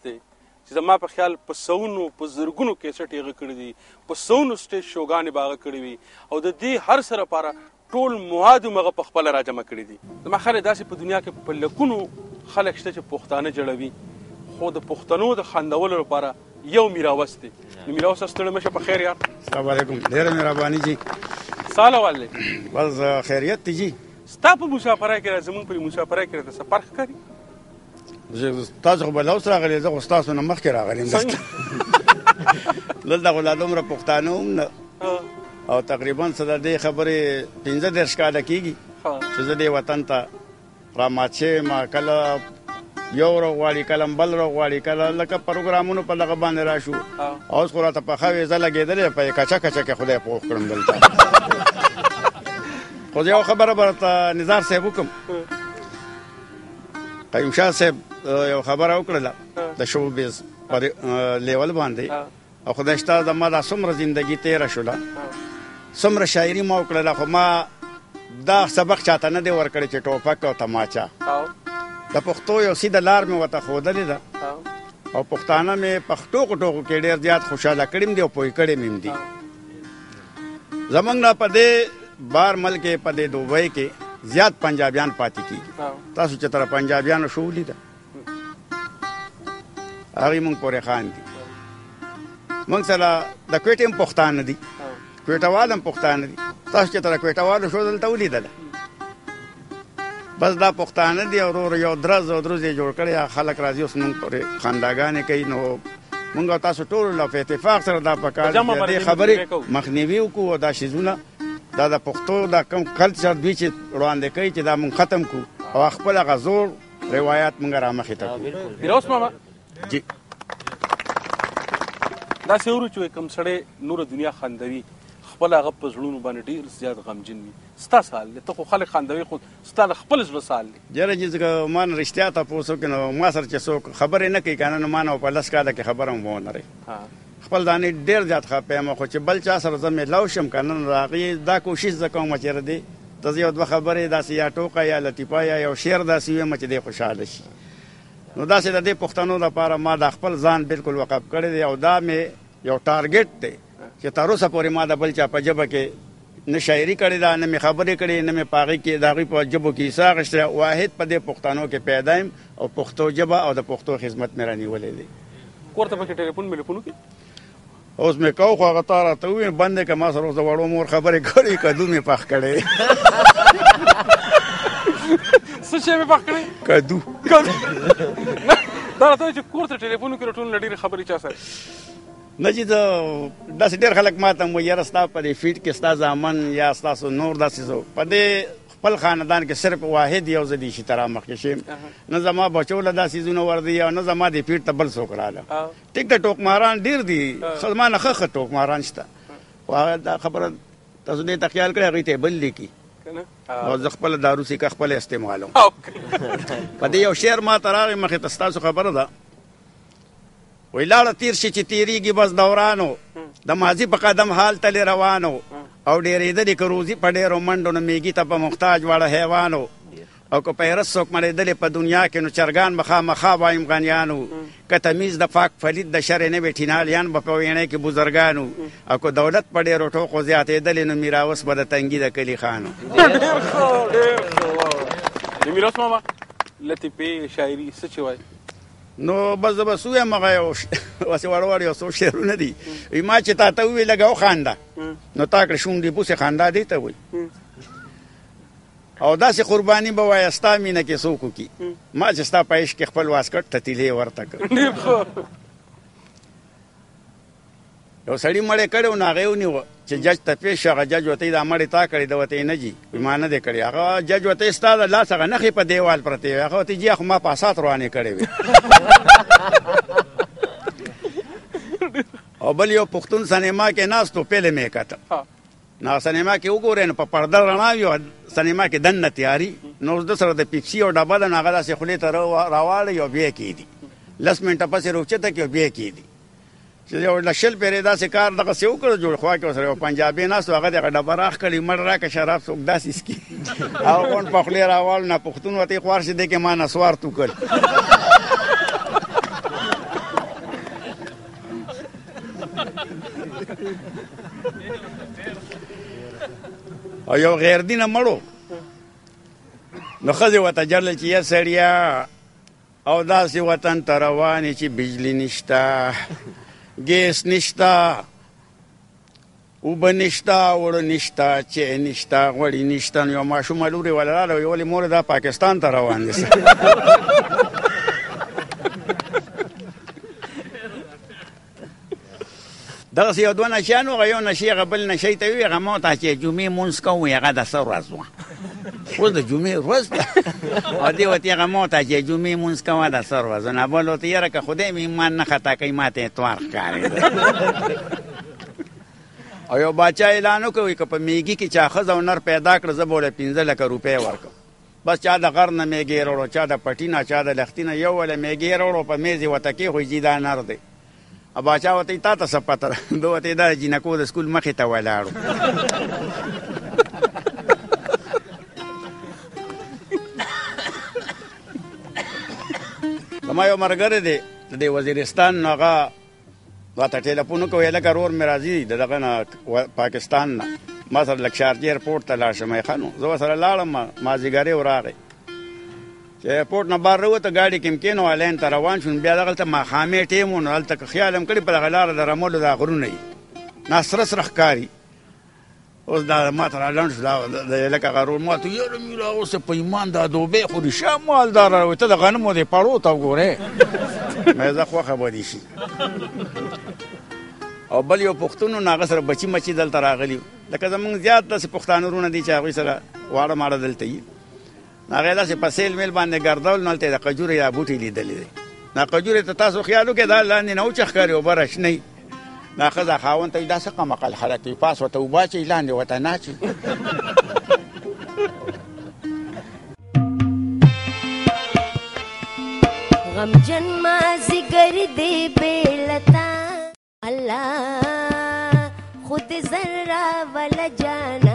دی چې زما په خیال په سوونو په زرګونو کیسټ یې هغه کړي دي، په سوونو سټیج شوګانې به هغه کړي وي، او د دې هر څه لپاره ټول مواد هم هغه په خپله راجمع کړي دي. زما خیال داسې په دنیا کې په لکونو خلک شته چې پښتانه جوړوي، خو د پښتنو د خندولو لپاره یو میراوس دی. نو میراوس ستړی مشه، په خیر یار. السلام علیکم. ډېره مهرباني جی. ساله والے بس خیریت دی جی. ستا په مسافرۍ کې زمونږ په مسافرۍ کې راته څه فرق ښکاري؟ تاسو خو به له اوس راغلي، زه خو ستاسو نه مخکې راغلی یم دلته خو لا دومره پښتانه هم نه، او تقریبا څه د دې خبرې 15 کاله کېږي چې زه دې وطن ته رامات شوی ما. کله یو روغواړي، کله بل روغواړي، کله لکه پروګرامونو په دغه باندې راشو، اوس خو راته پخه ویزه لګېدلې په کچه کچه کې خدای پوخ کړم دلته. خو یو خبره به راته نظار صاحب وکړم، قیوم شاه صاحب یو خبره وکړله د شو بیز پر لیول باندې، او خدای شته زما دا څومره زندګي تېره شوله، څومره شاعري ما وکړله، خو ما دا سبق چاته نه دی ورکړی چې ټوپک او تماچا. د پښتو یو سیده لار مې ورته ښودلې ده، او پښتانه مې پښتو ټوکو کې ډېر زیات خوشحاله کړي دي او پوه کړي مې دي. زموږ نه په دې بار ملک کې په دې دوبۍ کې زیات پنجابیان پاتې کېږي. تاسو چې تر پنجابیانو شو ولیده، هغوی موږ پورې خان دي. موږ سره د کویټې هم پښتانه دي، کویټوال هم پښتانه دي. تاسو چې تر کویټوالو شو دلته ولیدله، بس دا پښتانه دي. او ورور یو درز او دروز یې جوړ کړی، خلک راځي اوس موږ پورې خنداګانې کوي. نو موږ او تاسو ټولو له په اتفاق سره دا پکار دي دې خبرې مخنیوي وکړو، او دا شیزونه دا د پښتو دا کوم کلچر دوی چې وړاندې کوي چې دا موږ ختم کړو، او خپل هغه زوړ روایات موږ رامخې ته کړو. میراوس ماما جی، داسې اورو چې کوم سړی نوره دنیا خندوي، خپل هغه په زړونو باندې ډېر زیات غمجن وي. ستا سال دی، ته خو خلک خندوي، خو ستا د خپل زړه سال دی. جره چې ځکه ما نه رښتیا تپوس وکړي، نو ما سره چې څوک خبرې نه کوي که نه، نو ما نه په 10 کاله کې خبره هم ونه لري. خپل ځانې ډېر زیات خفه یم، خو چې بل چا سره زه میلاو شم که نه، نو د هغې دا کوشش زه کوم چې ردې ته زه یو دوه خبرې داسې یا ټوکه یا لطیفه یا یو شعر داسې ویم چې دی خوشحاله شي. نو داسې د دې پښتنو دپاره ما د خپل ځان بالکل وقف کړی دی، او دا مې یو ټارګېټ دی چې تر اوسه پورې ما د بل چا په ژبه کې نه شاعري کړې ده، نه مې خبرې کړې، نه مې په هغې کې د هغوی په ژبو کې حصه اخیستی. واحد په دې پښتنو کې پیدا یم، او پښتو ژبه او د پښتو خدمت مې رانیولی دی. کور ته پکې ټلیفون میلیفون وکړي؟ اوس مې کو، خو هغه تا راته وویل بند یې که ما سره اوس د وړو مور خبرې کړې، کدو مې پخ کړی. څه شی مې پخ کړی؟ کدو. دا راته وایي چې کور ته ټلیفون وکړي، ټول نه ډېرې خبرې چا سره؟ نه چې داسې ډېر خلک ما ته هم وایي یاره ستا په دې فیډ کې ستا زامن یا ستاسو نور داسې څه په دې خپل خاندان کې صرف واحد یو ځل دي چې ته رامخکې شي، نه زما بچو له دا څیزونه ور دي، او نه زما دې فیډ ته بل څوک راله. ټیک ده، ټوکماران ډېر دي، زما نه ښه ټوکماران شته، خو هغه دا خبره تاسو دې ته خیال کړئ، هغوی ته یې بل لیکي، او زه خپله دارو سیکه خپله استعمالوم. په دې یو شعر ما ته راغی مخې ته، ستاسو خبره ده، وی لاړه تیر شي چې تیریږي بس دورانو، د ماضي په قدم حال تلې روانو، او ډېرېدلې که روزي په ډېرو منډو نه میږي ته په محتاج واړه حیوانو، او که پیرس څوک مړېدلې په دنیا کې نو چرګان به خامخا وایم غنیانو، که تمیز د پاک فلید د شرې نه وي ټینالیان به په ویڼۍ کې بزرګانو، او که دولت په ډېرو ټوقو زیاتېدلې نو میراوس به د تنګي د کلي خانو. ډېر ښه، ډېر ښه. میراوس ماما لطیفې شاعري څه چې وایي؟ نو بس زه بس ووایم هغه یو واسې وړ یو څو شعرونه دي. وایي ما چې تا ته وویې لږه وخانده، نو تا کړې شونډې بوسې خندا دې ته وایي، او داسې قرباني به وایه ستا مینه کې څوک وکړي، ما چې ستا په عشق کې خپل واسکټ ته تیلې ورته کړ. یو سړي مړی کړی و، نو هغه یې ونیوه چې جج ته پیش شو. هغه جج ورته دا مړی تا کړی ده، ورته یې نه جي، ما نه دی کړی. هغه جج ورته ستا د لاس هغه نښې په دیوال پرتې وې، هغه ورته جي خو ما په اسات روانې کړې وې. او بل یو پښتون سینما کې ناست و، فلم یې کته، نو سینما کې وګورئ نو په پرده رڼا وي، او سینما کې دننه تیاري، نو د سره د پیپسي او ډبه ده، نو هغه داسې خولې ته راواړئ او بیا یې کېدي، 10 منټه پسې روچته کړي او بیا یې کېدي. چې یو له شل پېرې داسې کار دغسې وکړو، جوړ خوا کې ورسره یو پنجابي ناست و، هغه دغه ډبه راښ کړي، مړ راکړه شراب څوک داسې څکي، هغه غونډ په خولې راوال، نه پښتون ورته یې خوار شي دی کې ما نسوار تو کړ. او یو غیر دینه مړو نو ښځې ورته جړله چې یا سړیا او داسې وطن ته روانې چې بجلي نشته ګیس نشته اوبه نشته اوړه نشته چای نشته غوړي نشته نو یو ماشومه لورې وله راغله ویې ولې مورې دا پاکستان ته روان دی دغسې یو دوه نشیان وغه یو نشي هغه بل نشی ته وي هغه ما ته چې جمعې مونځ کوم هغه د څه ورځ وه اوس د جمعې ورځ ده او دې ورته هغه ما ته چې جمعې مونځ کوه د څه ورځ نه بل ورته یاره که خدای مې ایمان نه خطا کوي ما ته اتوار ښکارېده او یو باچا اعلان وکړ که په میږي کې چا ښځه او نر پیدا کړه زه به ورله 15 لکه روپۍ ورکړم بس چا د غر نه میږی راوړو چا د پټي نه چا د لښتي نه یو وله میږی راوړو په میز یې ورته کېښوي چې دا نر دی باچا ورته تا ته څه پته ده ده ورته دا د جینکو د سکول مخې ته ولاړو زما یو ملګری دی د وزیرستان نو هغه راته ټیلیفون وکړ ویل لکه رور مې راځي د دغه نه پاکستان نه ما سره لږ شارجې ایرپورټ ته لاړ شم ښه نو زه ورسره لاړم مازدیګرې ورغی چې ایرپورټ نه بار راووته ګاډي کې م کېنو هالند ته روان شوم بیا دغلته ماښامې ټیم و نو هلته که خیال م کړي په دغه لاره د رملو دا غرونه وي دا سره سره ښکاري اوس دا ما ته رالنډ شو دا لکه هغه رور ما ته یاره میله اوس په ایمان دا دوبۍ خوري شه مالدار راوي ته د غنمو د پړو ته وګورې مې زه خوښه به دې شي او بل یو پښتون و نو هغه سره بچي مچي دلته راغلي لکه زمونږ زیات داسې پښتانه وروڼه دي چې هغوی سره واړه ماړه دلته وي هغه داسې په سیل میل باندې ګرځول نو هلته یې د قجورې یا بوټي لیدلی دی دا قجورې ته تاسو خیال وکړئ دا لاندې نه وچه ښکاري اوبه رشنی دا ښځه خاوند ته دا څه قمقل خلک کوي پاس ورته اوبه اچوي لاندې ورته نه اچوي غمجن مازدیګر دی بېلتا الله خود ذره ولا جان